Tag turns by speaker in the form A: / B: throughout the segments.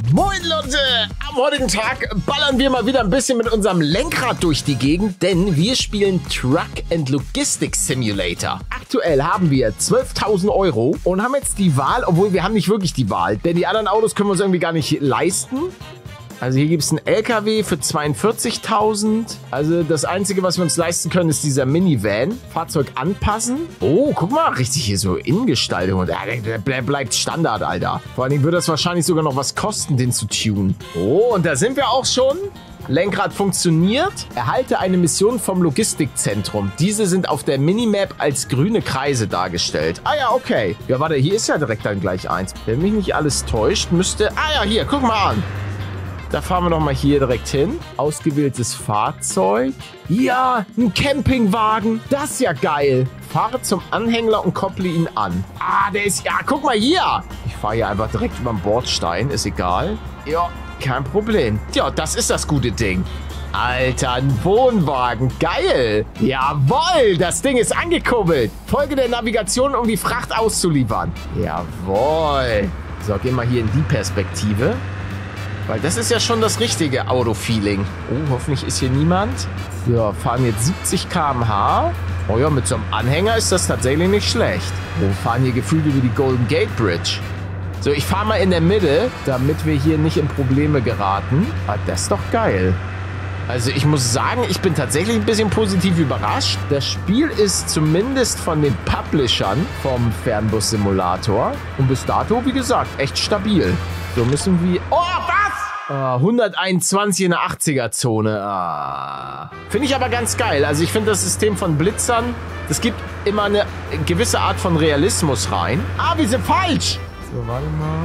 A: Moin Leute, am heutigen Tag ballern wir mal wieder ein bisschen mit unserem Lenkrad durch die Gegend, denn wir spielen Truck and Logistics Simulator. Aktuell haben wir 12.000 € und haben jetzt die Wahl, obwohl wir haben nicht wirklich die Wahl, denn die anderen Autos können wir uns irgendwie gar nicht leisten. Also hier gibt es einen LKW für 42.000. Also das Einzige, was wir uns leisten können, ist dieser Minivan. Fahrzeug anpassen. Oh, guck mal, richtig hier so Innengestaltung. Und der bleibt Standard, Alter. Vor allen Dingen würde das wahrscheinlich sogar noch was kosten, den zu tunen. Oh, und da sind wir auch schon. Lenkrad funktioniert. Erhalte eine Mission vom Logistikzentrum. Diese sind auf der Minimap als grüne Kreise dargestellt. Ah ja, okay. Ja, warte, hier ist ja direkt dann gleich eins. Wenn mich nicht alles täuscht, müsste... Ah ja, hier, guck mal an. Da fahren wir noch mal hier direkt hin. Ausgewähltes Fahrzeug. Ja, ein Campingwagen. Das ist ja geil. Fahre zum Anhänger und kopple ihn an. Ah, der ist... Ja, guck mal hier. Ich fahre hier einfach direkt über den Bordstein. Ist egal. Ja, kein Problem. Ja, das ist das gute Ding. Alter, ein Wohnwagen. Geil. Jawohl, das Ding ist angekurbelt. Folge der Navigation, um die Fracht auszuliefern. Jawohl. So, gehen wir hier in die Perspektive. Weil das ist ja schon das richtige Auto-Feeling. Oh, hoffentlich ist hier niemand. So, fahren jetzt 70 km/h. Oh ja, mit so einem Anhänger ist das tatsächlich nicht schlecht. Wir fahren hier gefühlt über die Golden Gate Bridge. So, ich fahre mal in der Mitte, damit wir hier nicht in Probleme geraten. Ah, das ist doch geil. Also ich muss sagen, ich bin tatsächlich ein bisschen positiv überrascht. Das Spiel ist zumindest von den Publishern vom Fernbus-Simulator und bis dato, wie gesagt, echt stabil. So müssen wir... Oh, was? 121 in der 80er-Zone. Ah. Finde ich aber ganz geil. Also ich finde das System von Blitzern, das gibt immer eine gewisse Art von Realismus rein. Ah, wir sind falsch. So, warte mal.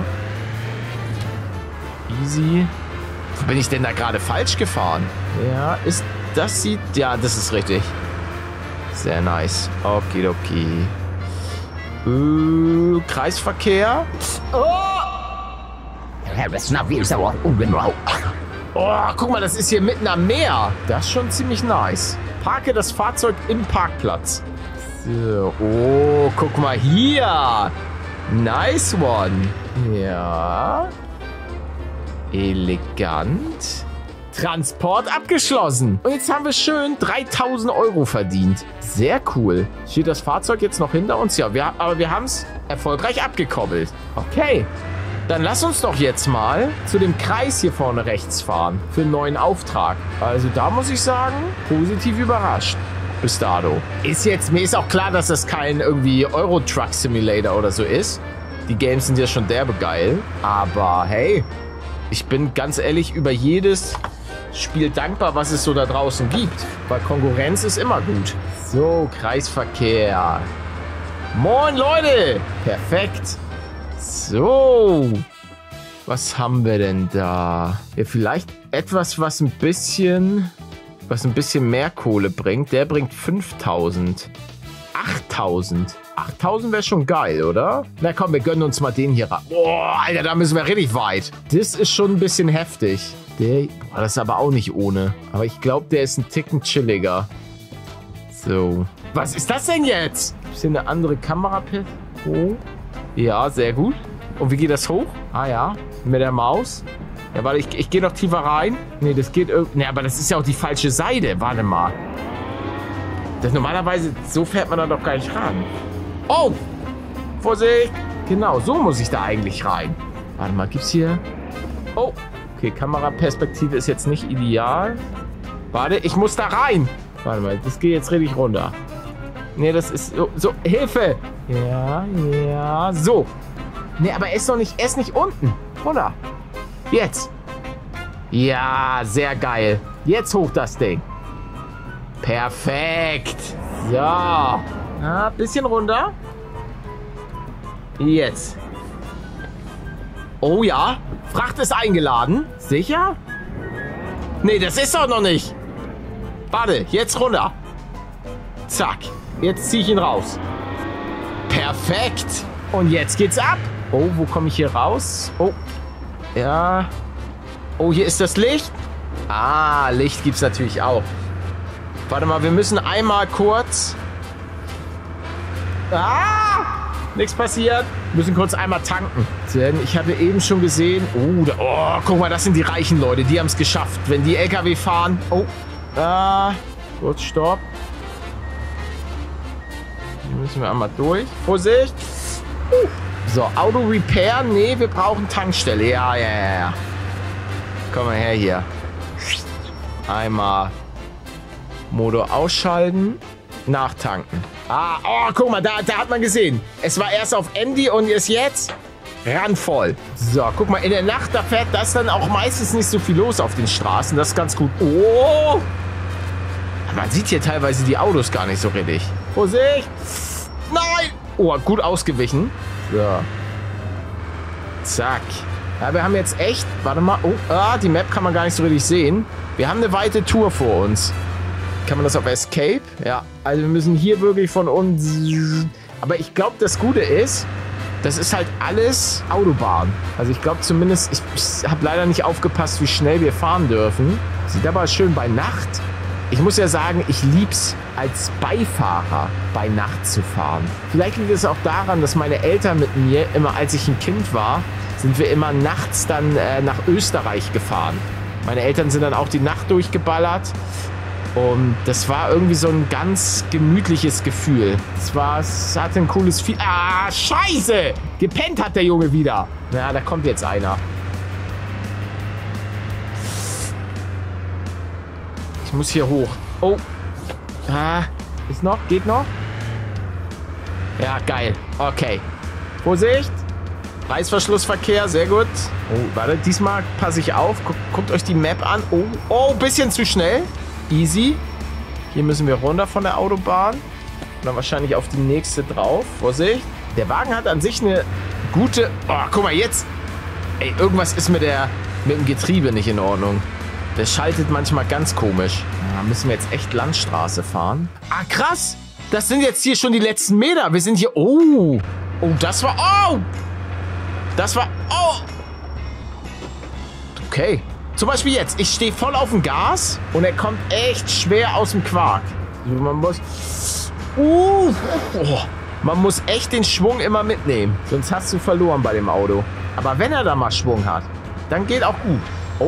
A: Easy. Wo bin ich denn da gerade falsch gefahren? Ja, das sieht... Ja, das ist richtig. Sehr nice. Okidoki. Kreisverkehr. Oh! Oh, guck mal, das ist hier mitten am Meer. Das ist schon ziemlich nice. Parke das Fahrzeug im Parkplatz. So, oh, guck mal hier. Nice one. Ja. Elegant. Transport abgeschlossen. Und jetzt haben wir schön 3.000 € verdient. Sehr cool. Steht das Fahrzeug jetzt noch hinter uns? Ja, aber wir haben es erfolgreich abgekoppelt. Okay. Dann lass uns doch jetzt mal zu dem Kreis hier vorne rechts fahren. Für einen neuen Auftrag. Also da muss ich sagen, positiv überrascht. Bis dato. Mir ist auch klar, dass das kein irgendwie Euro Truck Simulator oder so ist. Die Games sind ja schon derbe geil. Aber hey, ich bin ganz ehrlich über jedes Spiel dankbar, was es so da draußen gibt. Weil Konkurrenz ist immer gut. So, Kreisverkehr. Moin, Leute. Perfekt. So. Was haben wir denn da? Ja, vielleicht etwas, was ein bisschen mehr Kohle bringt. Der bringt 5.000. 8.000. 8.000 wäre schon geil, oder? Na komm, wir gönnen uns mal den hier ran. Boah, Alter, da müssen wir richtig weit. Das ist schon ein bisschen heftig. Das ist aber auch nicht ohne. Aber ich glaube, der ist ein Ticken chilliger. So. Was ist das denn jetzt? Ist hier eine andere Kamera? Oh. Ja, sehr gut. Und wie geht das hoch? Ah ja, mit der Maus. Ja, warte, ich gehe noch tiefer rein. Nee, das geht irgendwie... Nee, aber das ist ja auch die falsche Seite. Warte mal. Normalerweise, so fährt man da doch gar nicht ran. Oh! Vorsicht! Genau, so muss ich da eigentlich rein. Warte mal, gibt's hier... Oh! Okay, Kameraperspektive ist jetzt nicht ideal. Warte, ich muss da rein. Warte mal, das geht jetzt richtig runter. Nee, das ist so... Hilfe! Ja, so. Nee, aber er ist nicht unten. Runter. Jetzt. Ja, sehr geil. Jetzt hoch das Ding. Perfekt. So. Bisschen runter. Jetzt. Oh ja. Fracht ist eingeladen. Sicher? Nee, das ist doch noch nicht. Warte, jetzt runter. Zack. Jetzt ziehe ich ihn raus. Perfekt. Und jetzt geht's ab. Oh, wo komme ich hier raus? Oh. Ja. Oh, hier ist das Licht. Ah, Licht gibt's natürlich auch. Warte mal, wir müssen einmal kurz... Ah! Nichts passiert. Müssen kurz einmal tanken. Denn ich habe eben schon gesehen... Oh, guck mal, das sind die reichen Leute. Die haben es geschafft. Wenn die LKW fahren... Oh, kurz Stopp. Hier müssen wir einmal durch. Vorsicht. So, Auto Repair. Nee, wir brauchen Tankstelle. Ja. Komm mal her hier. Einmal Motor ausschalten. Nachtanken. Guck mal, da hat man gesehen. Es war erst auf Andy und ist jetzt randvoll. So, guck mal, in der Nacht, da fährt das dann auch meistens nicht so viel los auf den Straßen. Das ist ganz gut. Oh! Man sieht hier teilweise die Autos gar nicht so richtig. Vorsicht! Nein! Oh, gut ausgewichen. So. Zack. Ja, wir haben jetzt echt... Warte mal. Oh, die Map kann man gar nicht so richtig sehen. Wir haben eine weite Tour vor uns. Kann man das auf Escape? Ja, also wir müssen hier wirklich von uns... Aber ich glaube, das Gute ist, das ist halt alles Autobahn. Also ich glaube zumindest, ich habe leider nicht aufgepasst, wie schnell wir fahren dürfen. Sieht aber schön bei Nacht. Ich muss ja sagen, ich lieb's als Beifahrer bei Nacht zu fahren. Vielleicht liegt es auch daran, dass meine Eltern mit mir, immer als ich ein Kind war, sind wir immer nachts dann nach Österreich gefahren. Meine Eltern sind dann auch die Nacht durchgeballert. Und das war irgendwie so ein ganz gemütliches Gefühl. Es hatte ein cooles Feeling. Scheiße! Gepennt hat der Junge wieder. Ja, da kommt jetzt einer. Ich muss hier hoch. Oh. Ist noch? Geht noch? Ja, geil. Okay. Vorsicht. Reißverschlussverkehr, sehr gut. Oh, warte, diesmal passe ich auf. Guckt euch die Map an. Oh, bisschen zu schnell. Easy. Hier müssen wir runter von der Autobahn. Und dann wahrscheinlich auf die nächste drauf. Vorsicht. Der Wagen hat an sich eine gute... Oh, guck mal, jetzt... Ey, irgendwas ist mit dem Getriebe nicht in Ordnung. Der schaltet manchmal ganz komisch. Da müssen wir jetzt echt Landstraße fahren. Krass. Das sind jetzt hier schon die letzten Meter. Wir sind hier... Oh, das war... Okay. Zum Beispiel jetzt. Ich stehe voll auf dem Gas und er kommt echt schwer aus dem Quark. Man muss echt den Schwung immer mitnehmen. Sonst hast du verloren bei dem Auto. Aber wenn er da mal Schwung hat, dann geht auch gut.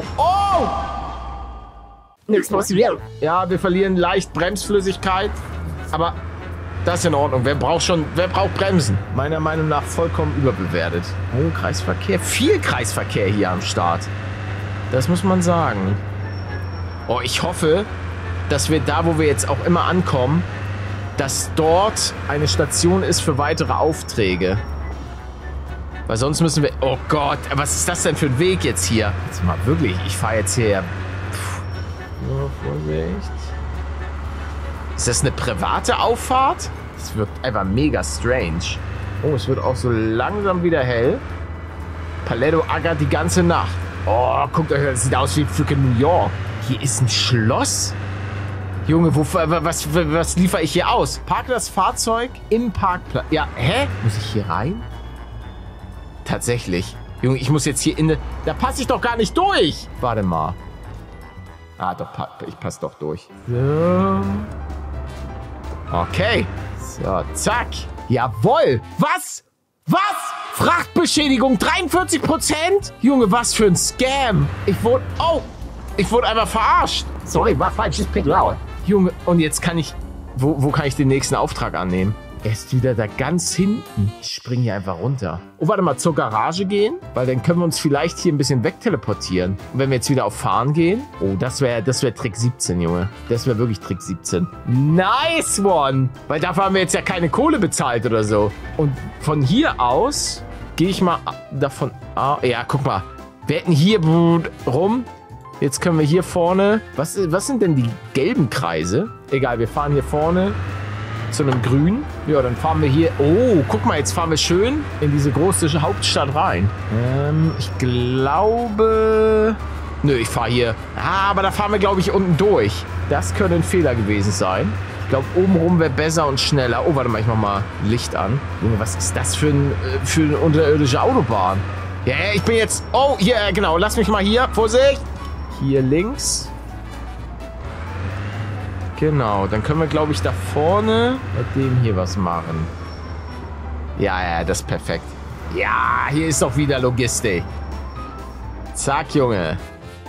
A: Nichts passiert. Ja, wir verlieren leicht Bremsflüssigkeit. Aber das ist in Ordnung. Wer braucht Bremsen? Meiner Meinung nach vollkommen überbewertet. Oh, Kreisverkehr. Viel Kreisverkehr hier am Start. Das muss man sagen. Oh, ich hoffe, dass wir da, wo wir jetzt auch immer ankommen, dass dort eine Station ist für weitere Aufträge. Weil sonst müssen wir... Oh Gott, was ist das denn für ein Weg jetzt hier? Jetzt mal wirklich, ich fahre jetzt hier... So, Vorsicht. Ist das eine private Auffahrt? Das wirkt einfach mega strange. Oh, es wird auch so langsam wieder hell. Paletto ackert die ganze Nacht. Oh, guckt euch, das sieht aus wie freaking New York. Hier ist ein Schloss? Junge, was liefere ich hier aus? Parke das Fahrzeug im Parkplatz. Ja, hä? Muss ich hier rein? Tatsächlich. Junge, ich muss jetzt hier in... Da passe ich doch gar nicht durch. Warte mal. Doch, ich passe doch durch. So. Okay. So, zack. Jawohl. Was? Frachtbeschädigung, 43%? Junge, was für ein Scam. Ich wurde einfach verarscht. Sorry, war falsch, ist laut. Junge, und jetzt kann ich... Wo kann ich den nächsten Auftrag annehmen? Er ist wieder da ganz hinten. Ich springe hier einfach runter. Oh, warte mal, zur Garage gehen? Weil dann können wir uns vielleicht hier ein bisschen wegteleportieren. Und wenn wir jetzt wieder auf Fahren gehen? Oh, das wäre Trick 17, Junge. Das wäre wirklich Trick 17. Nice one! Weil dafür haben wir jetzt ja keine Kohle bezahlt oder so. Und von hier aus gehe ich mal davon... Ja, guck mal. Wir hätten hier rum... Jetzt können wir hier vorne... Was sind denn die gelben Kreise? Egal, wir fahren hier vorne zu einem Grün. Ja, dann fahren wir hier... Oh, guck mal, jetzt fahren wir schön in diese große Hauptstadt rein. Ich glaube... Nö, ich fahre hier... aber da fahren wir, glaube ich, unten durch. Das könnte ein Fehler gewesen sein. Ich glaube, obenrum wäre besser und schneller. Oh, warte mal, ich mach mal Licht an. Junge, was ist das für eine unterirdische Autobahn? Ja, ich bin jetzt... Oh, hier, genau. Lass mich mal hier. Vorsicht! Hier links. Genau, dann können wir, glaube ich, da vorne mit dem hier was machen. Ja, das ist perfekt. Ja, hier ist doch wieder Logistik. Zack, Junge.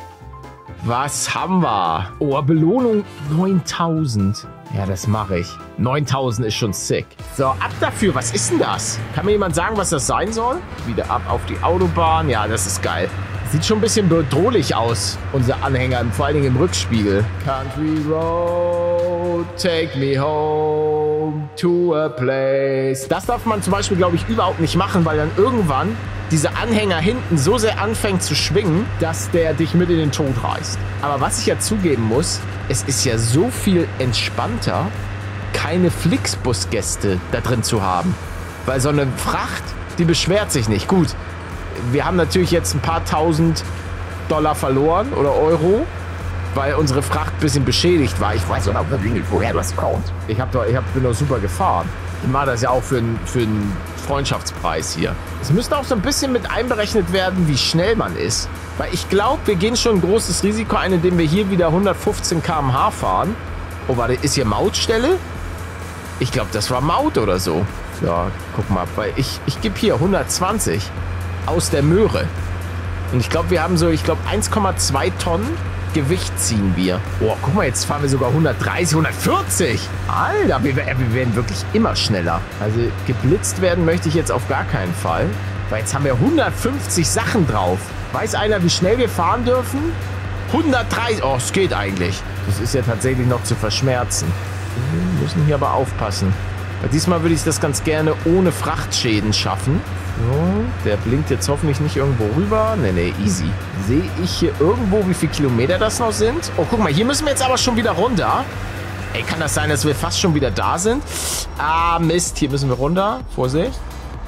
A: Was haben wir? Oh, Belohnung 9000. Ja, das mache ich. 9000 ist schon sick. So, ab dafür. Was ist denn das? Kann mir jemand sagen, was das sein soll? Wieder ab auf die Autobahn. Ja, das ist geil. Sieht schon ein bisschen bedrohlich aus, unser Anhänger, vor allen Dingen im Rückspiegel. Country Road, take me home to a place. Das darf man zum Beispiel, glaube ich, überhaupt nicht machen, weil dann irgendwann dieser Anhänger hinten so sehr anfängt zu schwingen, dass der dich mit in den Tod reißt. Aber was ich ja zugeben muss, es ist ja so viel entspannter, keine Flixbus-Gäste da drin zu haben. Weil so eine Fracht, die beschwert sich nicht. Gut, wir haben natürlich jetzt ein paar tausend $, verloren oder Euro, weil unsere Fracht ein bisschen beschädigt war. Ich weiß auch nicht, woher das kommt. Ich bin doch super gefahren. Ich mache das ja auch für einen Freundschaftspreis hier. Es müsste auch so ein bisschen mit einberechnet werden, wie schnell man ist. Weil ich glaube, wir gehen schon ein großes Risiko ein, indem wir hier wieder 115 km/h fahren. Oh, warte, ist hier Mautstelle? Ich glaube, das war Maut oder so. Ja, guck mal, weil ich gebe hier 120 aus der Möhre. Und ich glaube, wir haben so, 1,2 Tonnen Gewicht ziehen wir. Oh, guck mal, jetzt fahren wir sogar 130, 140. Alter, wir werden wirklich immer schneller. Also geblitzt werden möchte ich jetzt auf gar keinen Fall. Weil jetzt haben wir 150 Sachen drauf. Weiß einer, wie schnell wir fahren dürfen? 130. Oh, es geht eigentlich. Das ist ja tatsächlich noch zu verschmerzen. Wir müssen hier aber aufpassen. Weil diesmal würde ich das ganz gerne ohne Frachtschäden schaffen. So, der blinkt jetzt hoffentlich nicht irgendwo rüber. Nee, easy. Sehe ich hier irgendwo, wie viele Kilometer das noch sind? Oh, guck mal, hier müssen wir jetzt aber schon wieder runter. Ey, kann das sein, dass wir fast schon wieder da sind? Ah, Mist, hier müssen wir runter. Vorsicht.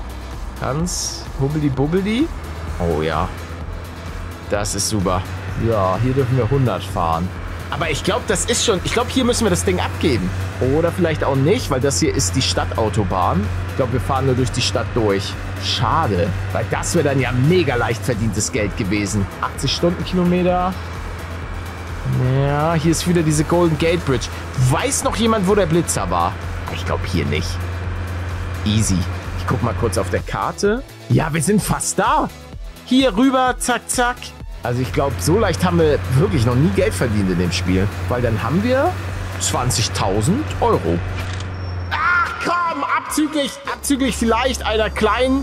A: Ganz hubbeli-bubbeli. Oh ja. Das ist super. Ja, hier dürfen wir 100 fahren. Aber ich glaube, das ist schon... Ich glaube, hier müssen wir das Ding abgeben. Oder vielleicht auch nicht, weil das hier ist die Stadtautobahn. Ich glaube, wir fahren nur durch die Stadt durch. Schade, weil das wäre dann ja mega leicht verdientes Geld gewesen. 80 Stundenkilometer. Ja, hier ist wieder diese Golden Gate Bridge. Weiß noch jemand, wo der Blitzer war? Ich glaube, hier nicht. Easy. Ich guck mal kurz auf der Karte. Ja, wir sind fast da. Hier rüber, zack, zack. Also ich glaube, so leicht haben wir wirklich noch nie Geld verdient in dem Spiel. Weil dann haben wir 20.000 Euro. Ach komm, abzüglich vielleicht einer kleinen...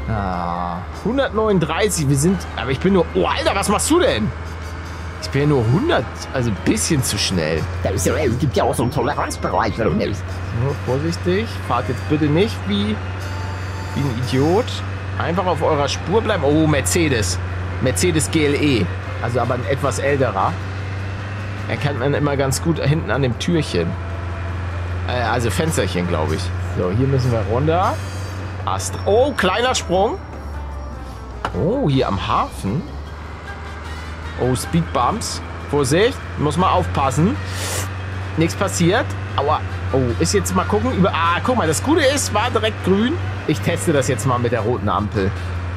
A: 139, wir sind... Aber ich bin nur... Oh, Alter, was machst du denn? Ich bin ja nur 100, also ein bisschen zu schnell.
B: Es gibt ja auch so einen Toleranzbereich, wenn du nimmst.
A: So, vorsichtig. Fahrt jetzt bitte nicht wie ein Idiot. Einfach auf eurer Spur bleiben. Oh, Mercedes. Mercedes GLE. Also aber ein etwas älterer. Erkennt man immer ganz gut hinten an dem Türchen. Also Fensterchen, glaube ich. So, hier müssen wir runter. Oh, kleiner Sprung. Oh, hier am Hafen. Oh, Speedbumps. Vorsicht, muss man aufpassen. Nichts passiert. Aua. Oh, ist jetzt mal gucken. Guck mal, das Gute ist, war direkt grün. Ich teste das jetzt mal mit der roten Ampel.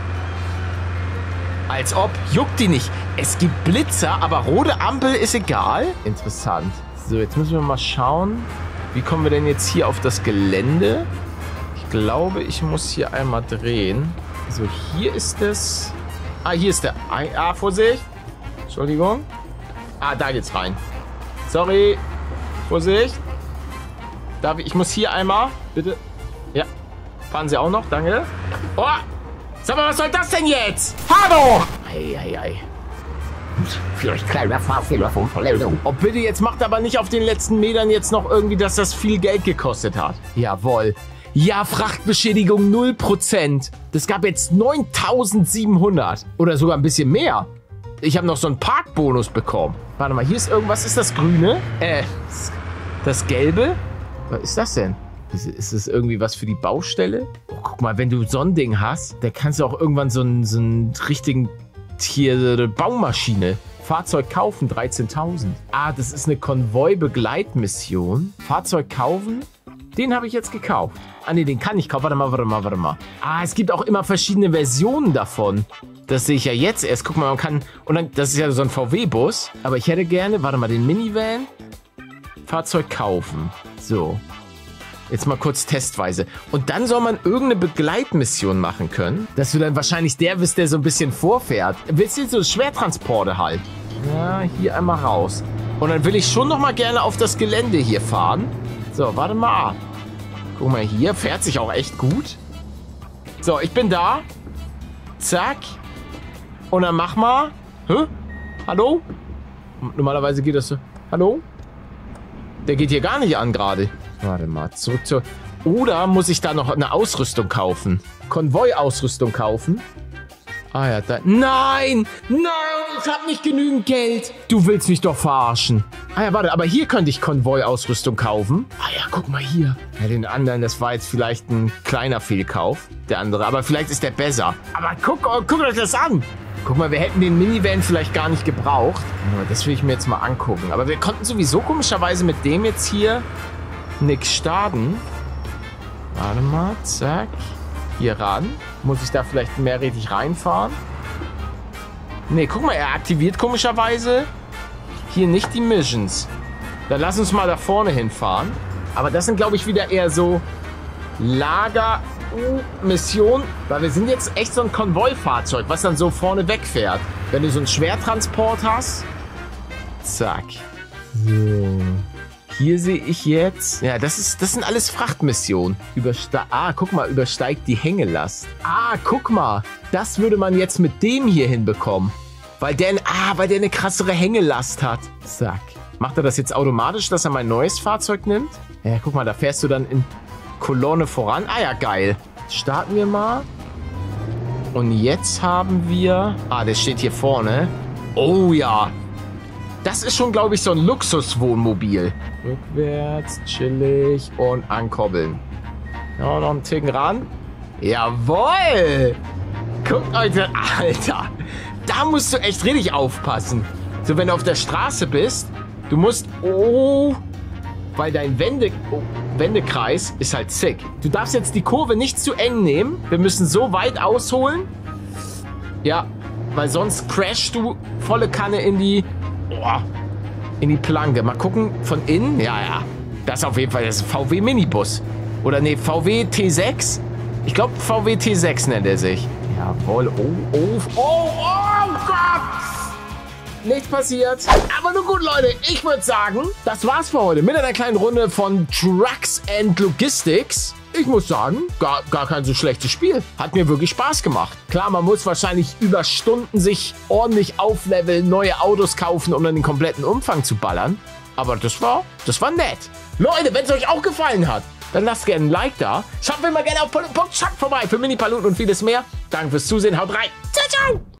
A: Als ob, juckt die nicht. Es gibt Blitzer, aber rote Ampel ist egal. Interessant. So, jetzt müssen wir mal schauen. Wie kommen wir denn jetzt hier auf das Gelände? Ich glaube, ich muss hier einmal drehen. So, hier ist es. Hier ist der... Vorsicht. Entschuldigung. Da geht's rein. Sorry. Vorsicht. Ich muss hier einmal... Bitte. Ja. Fahren Sie auch noch? Danke. Oh! Sag mal, was soll das denn jetzt? Hallo! Ei.
B: Vielleicht kleiner Fahrfehler von Verlegung.
A: Oh, bitte, jetzt macht aber nicht auf den letzten Metern jetzt noch irgendwie, dass das viel Geld gekostet hat. Jawohl. Ja, Frachtbeschädigung 0%. Das gab jetzt 9.700. Oder sogar ein bisschen mehr. Ich habe noch so einen Parkbonus bekommen. Warte mal, hier ist irgendwas. Ist das Grüne? Das Gelbe? Was ist das denn? Ist das irgendwie was für die Baustelle? Oh, guck mal, wenn du so ein Ding hast, dann kannst du auch irgendwann so einen richtigen Baumaschine. Fahrzeug kaufen, 13.000. Das ist eine Konvoi-Begleitmission. Fahrzeug kaufen, den habe ich jetzt gekauft. Nee, den kann ich kaufen. Warte mal. Es gibt auch immer verschiedene Versionen davon. Das sehe ich ja jetzt erst. Guck mal, man kann... Und dann, das ist ja so ein VW-Bus. Aber ich hätte gerne, den Minivan. Fahrzeug kaufen. So. Jetzt mal kurz testweise. Und dann soll man irgendeine Begleitmission machen können, dass du dann wahrscheinlich der bist, der so ein bisschen vorfährt. Willst du jetzt so Schwertransporte halt? Ja, hier einmal raus. Und dann will ich schon noch mal gerne auf das Gelände hier fahren. So, warte mal. Guck mal hier, fährt sich auch echt gut. So, ich bin da. Zack. Und dann mach mal. Hä? Hallo? Normalerweise geht das so. Hallo? Der geht hier gar nicht an gerade. Warte mal, zurück zur... Oder muss ich da noch eine Ausrüstung kaufen? Konvoi-Ausrüstung kaufen? Ah ja, da... Nein! Nein! Ich hab nicht genügend Geld! Du willst mich doch verarschen. Ah ja, warte, aber hier könnte ich Konvoi-Ausrüstung kaufen. Ah ja, guck mal hier. Ja, den anderen, das war jetzt vielleicht ein kleiner Fehlkauf. Der andere, aber vielleicht ist der besser. Aber guckt euch das an! Guck mal, wir hätten den Minivan vielleicht gar nicht gebraucht. Das will ich mir jetzt mal angucken. Aber wir konnten sowieso komischerweise mit dem jetzt hier nichts starten. Warte mal, zack. Hier ran. Muss ich da vielleicht mehrrädrig reinfahren? Nee, guck mal, er aktiviert komischerweise hier nicht die Missions. Dann lass uns mal da vorne hinfahren. Aber das sind, glaube ich, wieder eher so Lager-Mission. Weil wir sind jetzt echt so ein Konvoi-Fahrzeug, was dann so vorne wegfährt. Wenn du so einen Schwertransport hast. Zack. So. Hier sehe ich jetzt... Ja, das sind alles Frachtmissionen. Guck mal, übersteigt die Hängelast. Ah, guck mal. Das würde man jetzt mit dem hier hinbekommen. Weil der eine krassere Hängelast hat. Zack. Macht er das jetzt automatisch, dass er mein neues Fahrzeug nimmt? Ja, guck mal, da fährst du dann in Kolonne voran. Ah ja, geil. Starten wir mal. Und jetzt haben wir... Ah, der steht hier vorne. Oh ja. Das ist schon, glaube ich, so ein Luxuswohnmobil. Rückwärts, chillig und ankoppeln. Ja, noch einen Ticken ran. Jawohl! Guckt euch das... Alter! Da musst du echt richtig aufpassen. So, wenn du auf der Straße bist, du musst... Oh... Weil dein Wendekreis ist halt sick. Du darfst jetzt die Kurve nicht zu eng nehmen. Wir müssen so weit ausholen. Ja, weil sonst crashst du volle Kanne in die Planke. Mal gucken, von innen. Ja, ja. Das ist auf jeden Fall das VW Minibus. Oder nee, VW T6. Ich glaube, VW T6 nennt er sich. Jawohl. Oh Gott! Nichts passiert. Aber nun gut, Leute. Ich würde sagen, das war's für heute mit einer kleinen Runde von Trucks and Logistics. Ich muss sagen, gar kein so schlechtes Spiel. Hat mir wirklich Spaß gemacht. Klar, man muss wahrscheinlich über Stunden sich ordentlich aufleveln, neue Autos kaufen, um dann den kompletten Umfang zu ballern. Aber das war nett. Leute, wenn es euch auch gefallen hat, dann lasst gerne ein Like da. Schaut mir mal gerne auf Paluten.chat vorbei für Mini-Paluten und vieles mehr. Danke fürs Zusehen. Haut rein. Ciao, ciao.